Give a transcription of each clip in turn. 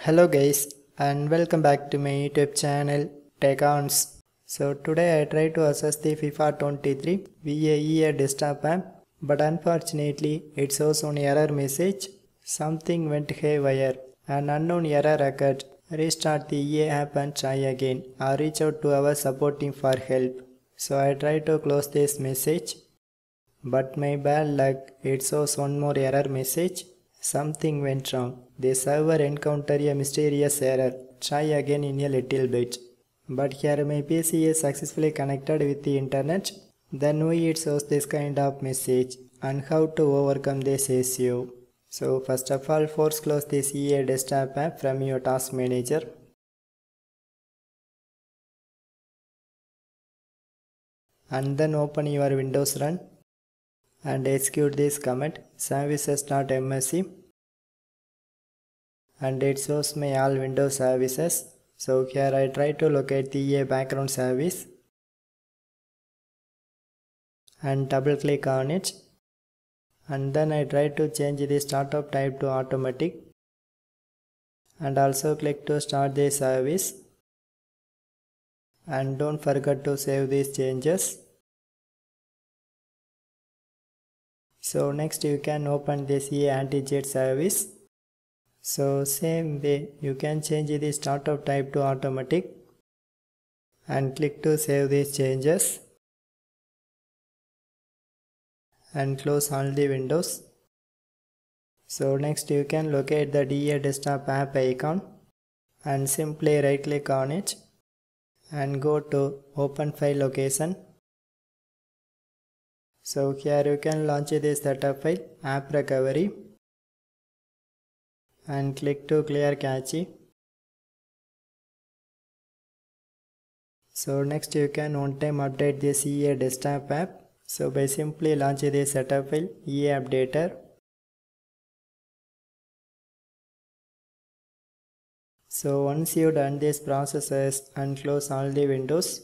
Hello guys and welcome back to my YouTube channel Tech-ons. So today I try to access the FIFA 23 via desktop app, but unfortunately it shows an error message. Something went haywire. An unknown error occurred. Restart the EA app and try again, or reach out to our support team for help. So I try to close this message, but my bad luck, it shows one more error message. Something went wrong. The server encountered a mysterious error. Try again in a little bit. But here my PC is successfully connected with the internet. Then why it shows this kind of message and how to overcome this issue. So first of all, force close this EA desktop app from your task manager. And then open your Windows Run and execute this command services.msc, and it shows my all Windows services. So here I try to locate the EA background service and double click on it, and then I try to change the startup type to automatic and also click to start the service, and don't forget to save these changes. So next you can open this EA anti-cheat service. So same way you can change the startup type to automatic and click to save these changes and close all the windows. So next you can locate the EA desktop app icon and simply right click on it and go to open file location. So here you can launch this setup file app recovery and click to clear cache. So next you can one time update this EA desktop app. So by simply launch the setup file EA updater. So once you done these processes and close all the windows,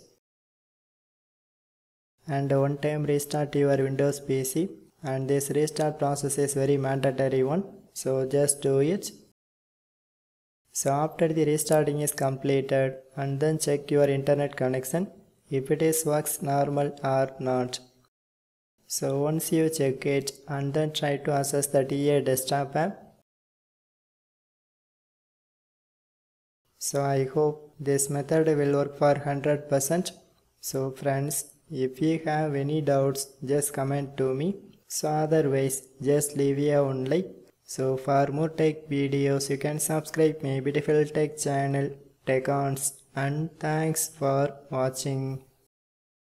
and one time restart your Windows PC, and this restart process is very mandatory one, so just do it. So after the restarting is completed, and then check your internet connection if it is works normal or not. So once you check it, and then try to access the EA desktop app. So I hope this method will work for 100%. So friends, if you have any doubts, just comment to me. So otherwise, just leave a one like. So for more tech videos, you can subscribe my beautiful tech channel Tech-ons, and thanks for watching.